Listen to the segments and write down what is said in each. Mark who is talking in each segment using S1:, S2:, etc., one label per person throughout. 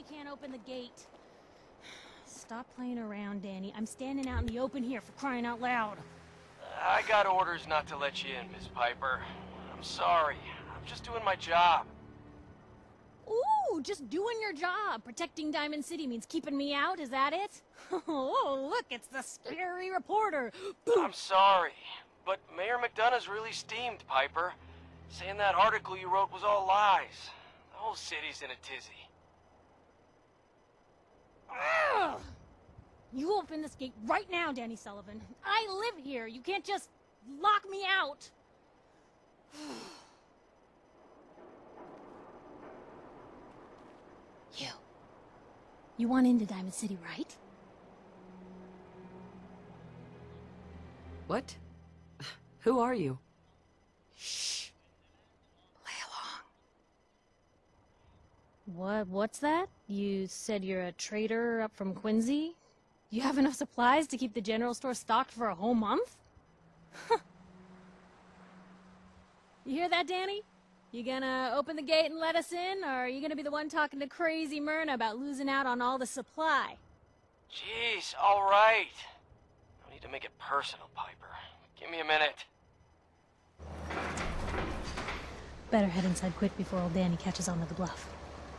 S1: can't open the gate. Stop playing around, Danny. I'm standing out in the open here for crying out loud.
S2: I got orders not to let you in, Miss Piper. I'm sorry. I'm just doing my job.
S1: Ooh, just doing your job. Protecting Diamond City means keeping me out, is that it? Oh, look, it's the scary reporter.
S2: I'm sorry, but Mayor McDonough's really steamed, Piper. Saying that article you wrote was all lies. The whole city's in a tizzy.
S1: Ugh. You open this gate right now, Danny Sullivan. I live here. You can't just lock me out. You want into Diamond City, right?
S3: What? Who are you?
S1: Shh. Play along. What's that? You said you're a trader up from Quincy? You have enough supplies to keep the general store stocked for a whole month? You hear that, Danny? You gonna open the gate and let us in, or are you gonna be the one talking to crazy Myrna about losing out on all the supply?
S2: Jeez, all right. No need to make it personal, Piper. Give me a minute.
S1: Better head inside quick before old Danny catches on to the bluff.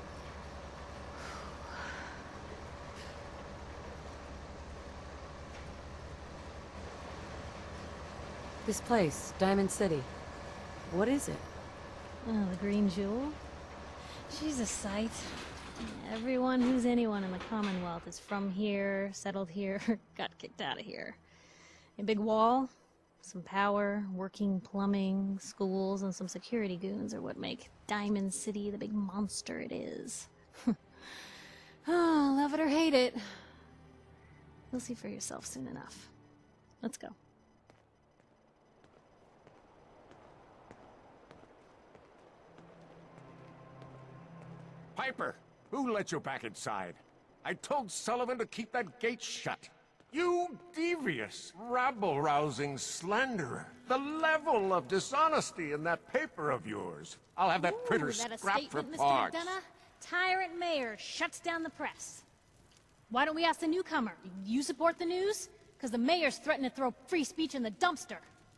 S3: This place, Diamond City. What is it?
S1: Oh, the Green Jewel? She's a sight. Everyone who's anyone in the Commonwealth is from here, settled here, got kicked out of here. A big wall, some power, working plumbing, schools, and some security goons are what make Diamond City the big monster it is. Oh, love it or hate it. You'll see for yourself soon enough. Let's go.
S4: Piper, who let you back inside? I told Sullivan to keep that gate shut. You devious, rabble-rousing slanderer. The level of dishonesty in that paper of yours. I'll have that printer scrapped for parts.
S1: Mr. McDonough? Tyrant mayor shuts down the press. Why don't we ask the newcomer? You support the news? Because the mayor's threatened to throw free speech in the dumpster.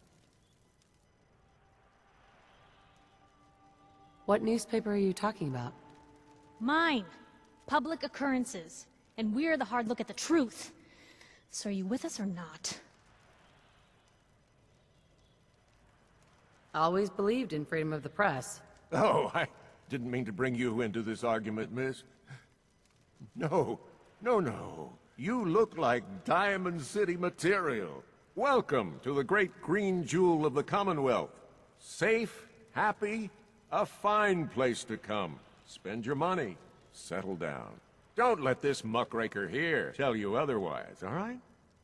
S3: What newspaper are you talking about?
S1: Mine. Public Occurrences. And we're the hard look at the truth. So are you with us or not?
S3: Always believed in freedom of the press.
S4: Oh, I didn't mean to bring you into this argument, miss. No. You look like Diamond City material. Welcome to the great green jewel of the Commonwealth. Safe, happy, a fine place to come. Spend your money. Settle down. Don't let this muckraker here tell you otherwise, all right?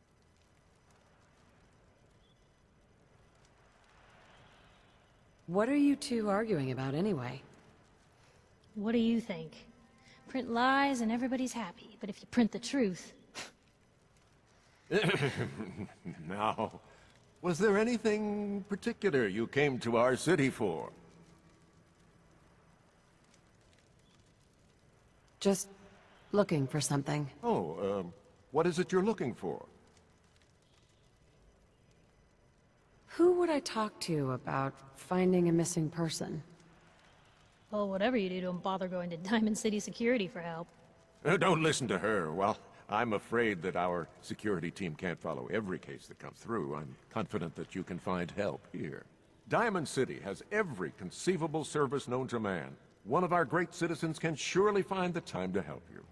S3: What are you two arguing about anyway?
S1: What do you think? Print lies and everybody's happy, but if you print the truth...
S4: Now, was there anything particular you came to our city for?
S3: Just looking for something.
S4: Oh, what is it you're looking for?
S3: Who would I talk to about finding a missing person?
S1: Well, whatever you do, don't bother going to Diamond City Security for help.
S4: Don't listen to her. Well, I'm afraid that our security team can't follow every case that comes through. I'm confident that you can find help here. Diamond City has every conceivable service known to man. One of our great citizens can surely find the time to help you.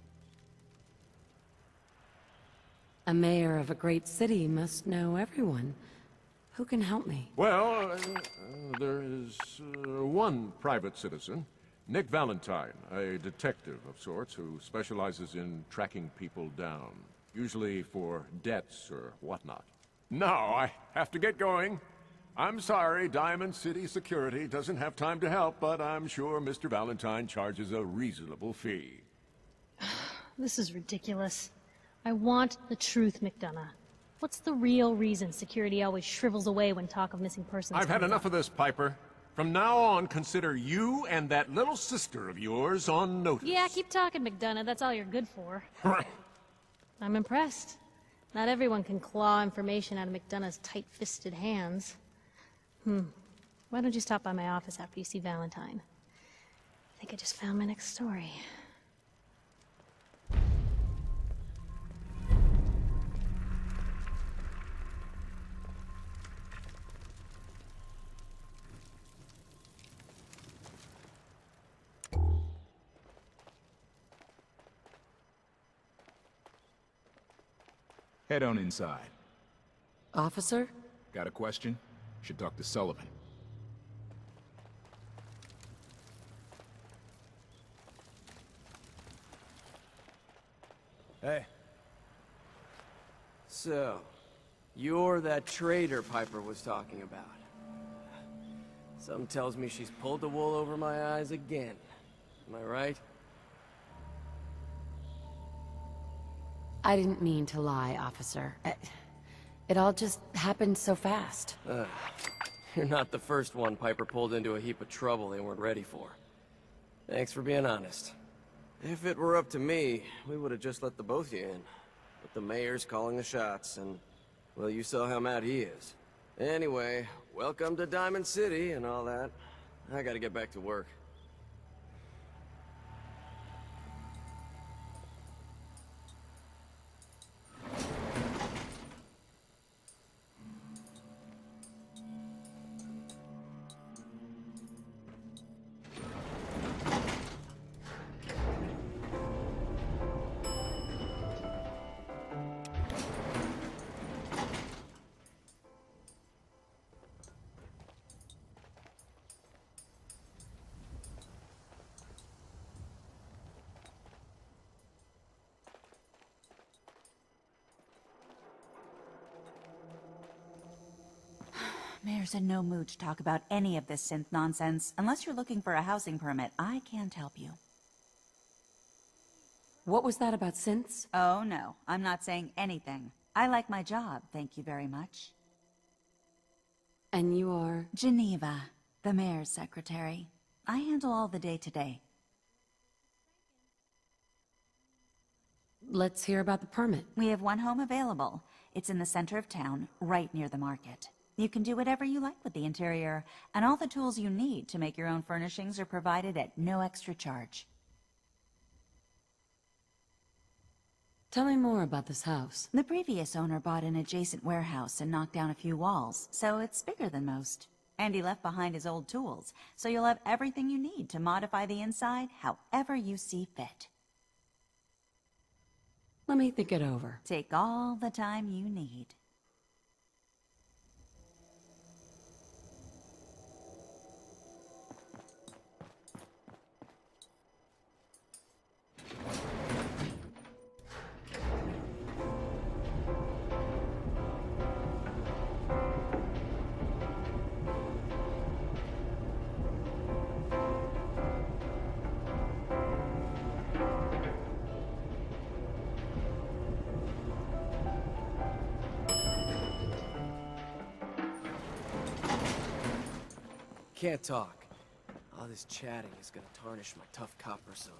S3: A mayor of a great city must know everyone. Who can help me?
S4: Well, there is one private citizen, Nick Valentine, a detective of sorts who specializes in tracking people down, usually for debts or whatnot. Now, I have to get going. I'm sorry, Diamond City Security doesn't have time to help, but I'm sure Mr. Valentine charges a reasonable fee.
S1: This is ridiculous. I want the truth, McDonough. What's the real reason security always shrivels away when talk of missing persons
S4: I've had
S1: comes
S4: enough
S1: up?
S4: of this, Piper. From now on, consider you and that little sister of yours on notice.
S1: Yeah, keep talking, McDonough. That's all you're good for. I'm impressed. Not everyone can claw information out of McDonough's tight-fisted hands. Why don't you stop by my office after you see Valentine? I think I just found my next story.
S5: Head on inside.
S3: Officer?
S5: Got a question? Should talk to Sullivan.
S2: Hey. So, you're that traitor Piper was talking about. Something tells me she's pulled the wool over my eyes again. Am I right?
S3: I didn't mean to lie, officer. It all just happened so fast.
S2: You're not the first one Piper pulled into a heap of trouble they weren't ready for. Thanks for being honest. If it were up to me, we would have just let the both of you in. But the mayor's calling the shots, and, well, you saw how mad he is. Anyway, welcome to Diamond City and all that. I gotta get back to work.
S6: Mayor's in no mood to talk about any of this synth nonsense. Unless you're looking for a housing permit, I can't help you.
S3: What was that about synths?
S6: Oh, no. I'm not saying anything. I like my job, thank you very much.
S3: And you are?
S6: Geneva, the mayor's secretary. I handle all the day-to-day.
S3: Let's hear about the permit.
S6: We have one home available. It's in the center of town, right near the market. You can do whatever you like with the interior, and all the tools you need to make your own furnishings are provided at no extra charge.
S3: Tell me more about this house.
S6: The previous owner bought an adjacent warehouse and knocked down a few walls, so it's bigger than most. And he left behind his old tools, so you'll have everything you need to modify the inside however you see fit.
S3: Let me think it over.
S6: Take all the time you need.
S2: Can't talk. All this chatting is gonna tarnish my tough cop persona.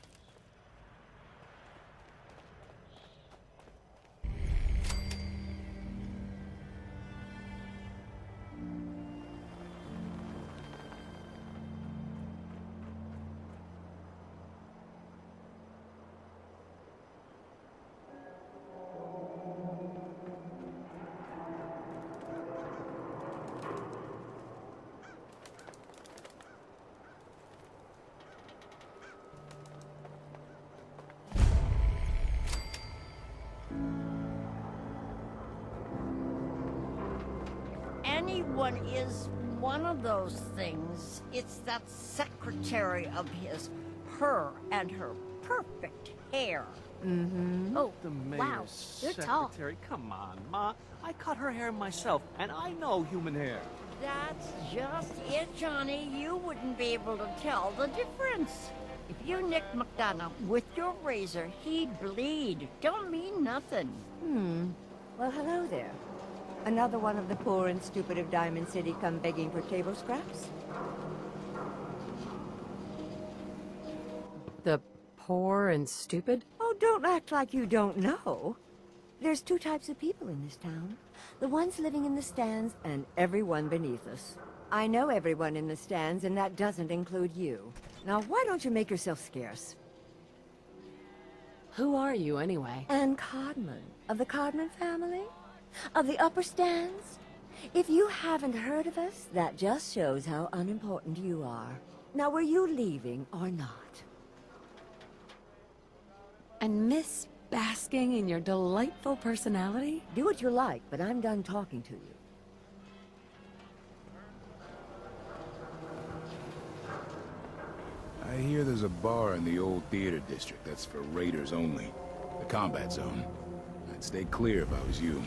S7: Anyone is one of those things. It's that secretary of his, her and her perfect hair.
S1: Oh,
S8: The mayor's
S1: wow, you're tall.
S8: secretary. Come on, Ma. I cut her hair myself, and I know human hair.
S7: That's just it, Johnny. You wouldn't be able to tell the difference. If you nicked McDonough with your razor, he'd bleed. Don't mean nothing.
S9: Well, hello there. Another one of the poor and stupid of Diamond City come begging for table scraps?
S3: The poor and stupid?
S9: Oh, don't act like you don't know. There's two types of people in this town. The ones living in the stands and everyone beneath us. I know everyone in the stands, and that doesn't include you. Now, why don't you make yourself scarce?
S3: Who are you, anyway?
S9: Anne Codman, of the Codman family? Of the upper stands? If you haven't heard of us, that just shows how unimportant you are. Now, were you leaving or not?
S3: And Miss basking in your delightful personality?
S9: Do what you like, but I'm done talking to you.
S5: I hear there's a bar in the old theater district that's for raiders only. The combat zone. I'd stay clear if I was you.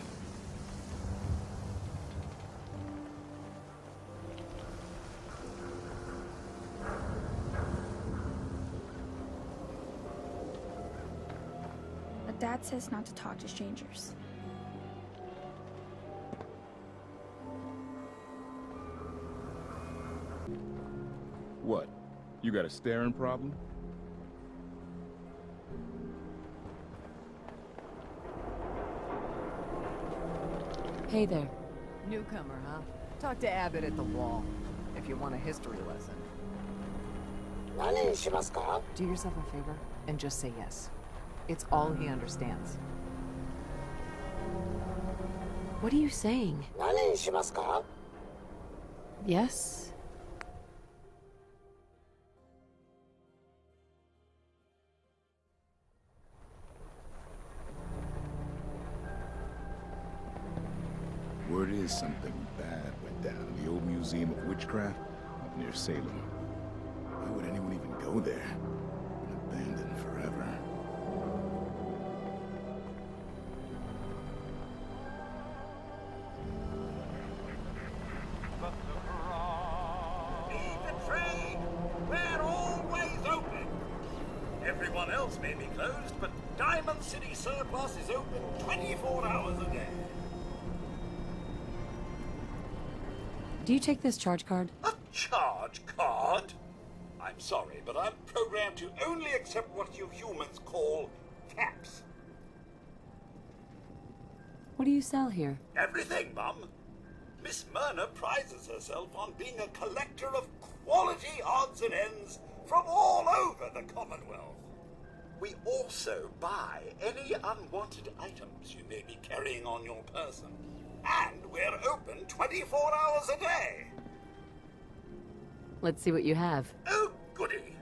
S10: But Dad says not to talk to strangers.
S5: What? You got a staring problem?
S3: Hey there.
S11: Newcomer, huh? Talk to Abbott at the wall, if you want a history lesson. Do yourself a favor, and just say yes. It's all he understands.
S3: What are you saying? Yes?
S5: Word is something bad went down in the old Museum of Witchcraft up near Salem. Why would anyone even go there? Been abandoned forever.
S12: Leave the trade! We're always open! Everyone else may be closed, but Diamond City Surplus is open 24 hours a day.
S3: Do you take this charge card?
S12: A charge card? I'm sorry, but I'm programmed to only accept what you humans call caps.
S3: What do you sell here?
S12: Everything, Mum. Miss Myrna prizes herself on being a collector of quality odds and ends from all over the Commonwealth. We also buy any unwanted items you may be carrying on your person. And we're open 24 hours a day.
S3: Let's see what you have.
S12: Oh, goody.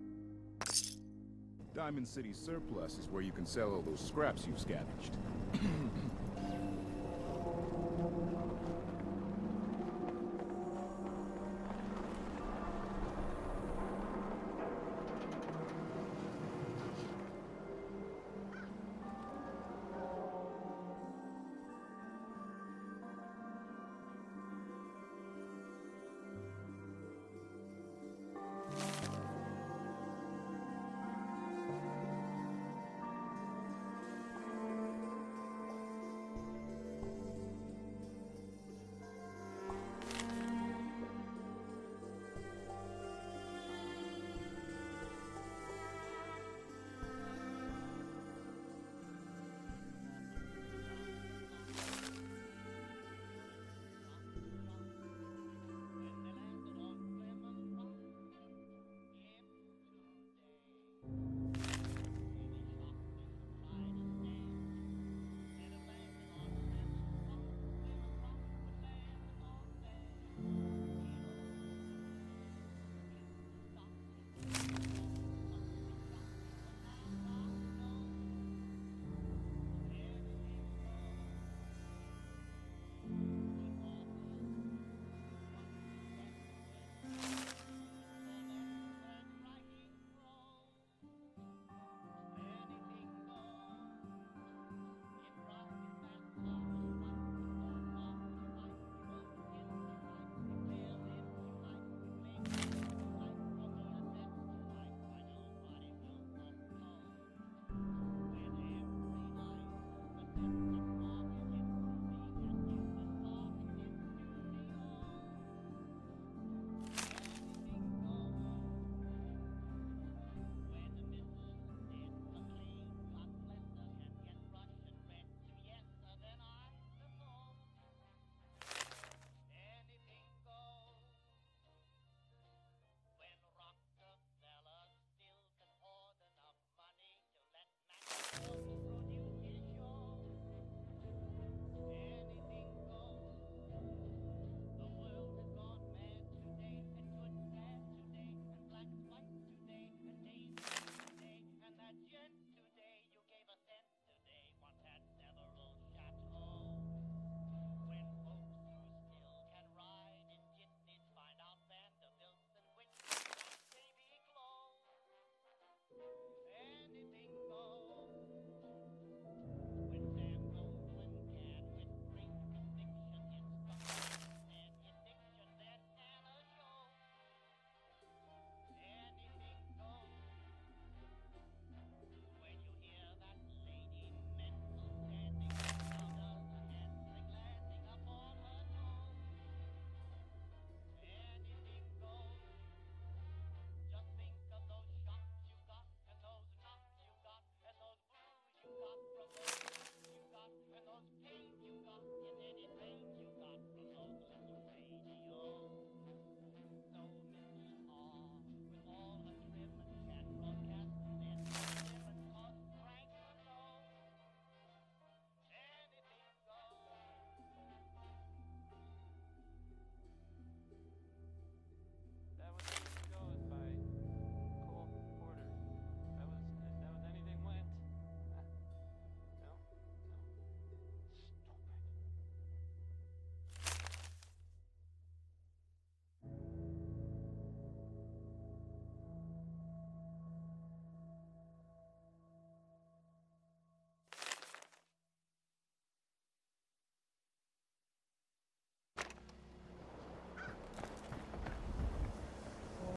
S5: Diamond City Surplus is where you can sell all those scraps you've scavenged.